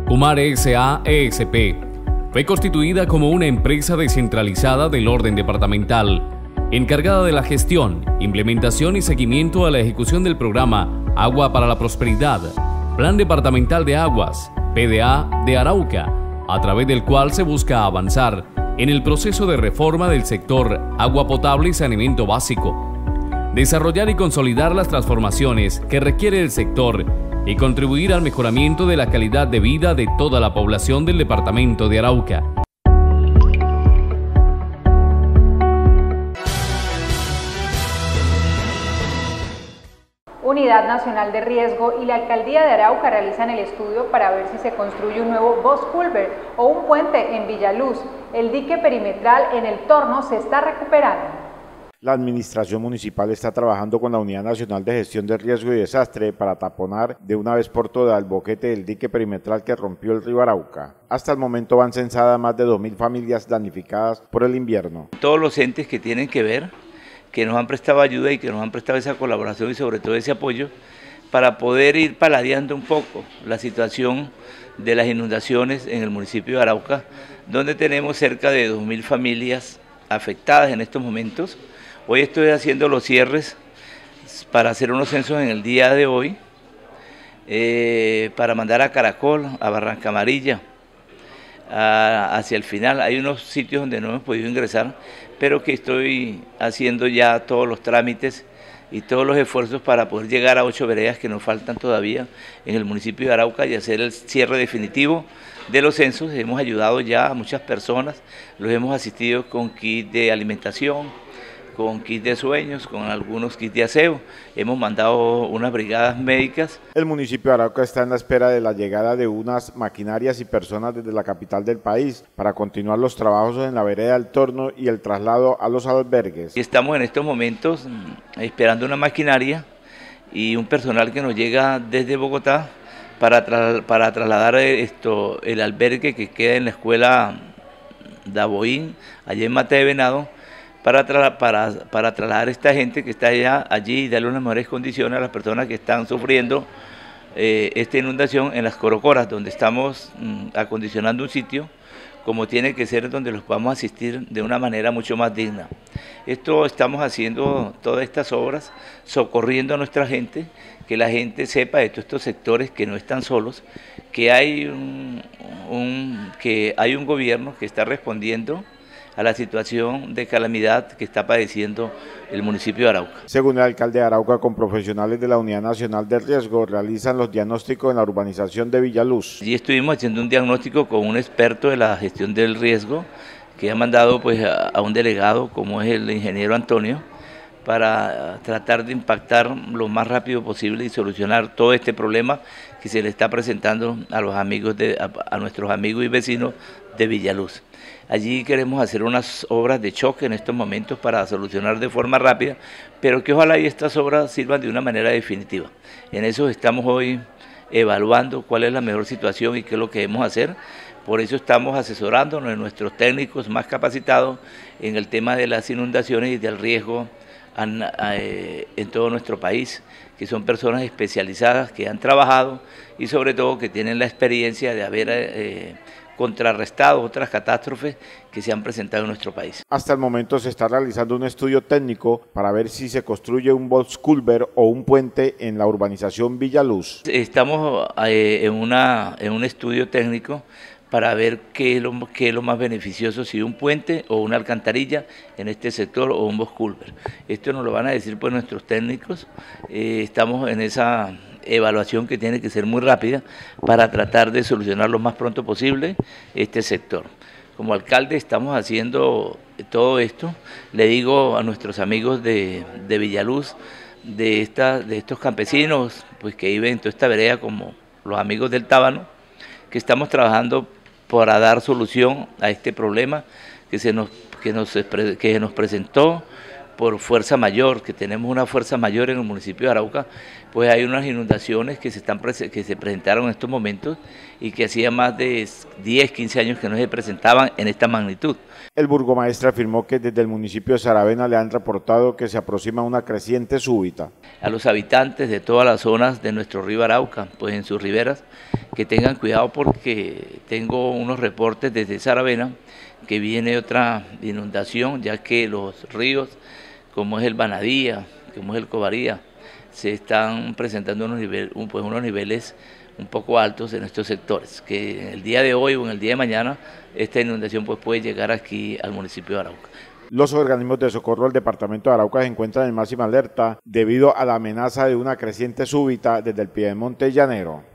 Umar S.A. ESP fue constituida como una empresa descentralizada del orden departamental, encargada de la gestión, implementación y seguimiento a la ejecución del programa Agua para la Prosperidad, Plan Departamental de Aguas, PDA de Arauca, a través del cual se busca avanzar en el proceso de reforma del sector agua potable y saneamiento básico, desarrollar y consolidar las transformaciones que requiere el sector y contribuir al mejoramiento de la calidad de vida de toda la población del departamento de Arauca. Unidad Nacional de Riesgo y la Alcaldía de Arauca realizan el estudio para ver si se construye un nuevo Bos Culver o un puente en Villaluz. El dique perimetral en el Torno se está recuperando. La administración municipal está trabajando con la Unidad Nacional de Gestión de Riesgo y Desastre para taponar de una vez por todas el boquete del dique perimetral que rompió el río Arauca. Hasta el momento van censadas más de 2.000 familias damnificadas por el invierno. Todos los entes que tienen que ver, que nos han prestado ayuda y que nos han prestado esa colaboración y sobre todo ese apoyo para poder ir paladeando un poco la situación de las inundaciones en el municipio de Arauca, donde tenemos cerca de 2.000 familias afectadas en estos momentos. Hoy estoy haciendo los cierres para hacer unos censos en el día de hoy, para mandar a Caracol, a Barranca Amarilla, hacia el final. Hay unos sitios donde no hemos podido ingresar, pero que estoy haciendo ya todos los trámites y todos los esfuerzos para poder llegar a 8 veredas que nos faltan todavía en el municipio de Arauca y hacer el cierre definitivo de los censos. Hemos ayudado ya a muchas personas, los hemos asistido con kit de alimentación, con kits de sueños, con algunos kits de aseo. Hemos mandado unas brigadas médicas. El municipio de Arauca está en la espera de la llegada de unas maquinarias y personas desde la capital del país para continuar los trabajos en la vereda del Torno y el traslado a los albergues. Estamos en estos momentos esperando una maquinaria y un personal que nos llega desde Bogotá para trasladar el albergue que queda en la escuela Daboín, allá en Mata de Venado, para trasladar a esta gente que está allí y darle unas mejores condiciones a las personas que están sufriendo esta inundación en las Corocoras, donde estamos acondicionando un sitio como tiene que ser, donde los podamos asistir de una manera mucho más digna. Esto estamos haciendo todas estas obras, socorriendo a nuestra gente, que la gente sepa de todos estos sectores que no están solos, que hay un gobierno que está respondiendo a la situación de calamidad que está padeciendo el municipio de Arauca. Según el alcalde de Arauca, con profesionales de la Unidad Nacional de Riesgo, realizan los diagnósticos en la urbanización de Villaluz. Allí estuvimos haciendo un diagnóstico con un experto de la gestión del riesgo, que ha mandado pues a un delegado, como es el ingeniero Antonio, para tratar de impactar lo más rápido posible y solucionar todo este problema que se le está presentando a los amigos a nuestros amigos y vecinos de Villaluz. Allí queremos hacer unas obras de choque en estos momentos para solucionar de forma rápida, pero que ojalá y estas obras sirvan de una manera definitiva. En eso estamos hoy evaluando cuál es la mejor situación y qué es lo que debemos hacer. Por eso estamos asesorándonos de nuestros técnicos más capacitados en el tema de las inundaciones y del riesgo en todo nuestro país, que son personas especializadas que han trabajado y sobre todo que tienen la experiencia de haber contrarrestado otras catástrofes que se han presentado en nuestro país. Hasta el momento se está realizando un estudio técnico para ver si se construye un Bos Culver o un puente en la urbanización Villaluz. Estamos en un estudio técnico para ver qué es lo más beneficioso, si un puente o una alcantarilla en este sector o un Bos Culver. Esto nos lo van a decir pues nuestros técnicos. Estamos en esa evaluación que tiene que ser muy rápida para tratar de solucionar lo más pronto posible este sector. Como alcalde estamos haciendo todo esto. Le digo a nuestros amigos de Villaluz, de estos campesinos pues que viven en toda esta vereda, como los amigos del Tábano, que estamos trabajando para dar solución a este problema que nos presentó por fuerza mayor, que tenemos una fuerza mayor en el municipio de Arauca. Pues hay unas inundaciones que se presentaron en estos momentos y que hacía más de 10, 15 años que no se presentaban en esta magnitud. El burgomaestre afirmó que desde el municipio de Saravena le han reportado que se aproxima una creciente súbita. A los habitantes de todas las zonas de nuestro río Arauca, pues en sus riberas, que tengan cuidado porque tengo unos reportes desde Saravena que viene otra inundación, ya que los ríos, como es el Banadía, como es el Covaría, se están presentando unos niveles un poco altos en estos sectores, que en el día de hoy o en el día de mañana esta inundación pues puede llegar aquí al municipio de Arauca. Los organismos de socorro del departamento de Arauca se encuentran en máxima alerta debido a la amenaza de una creciente súbita desde el piedemonte llanero.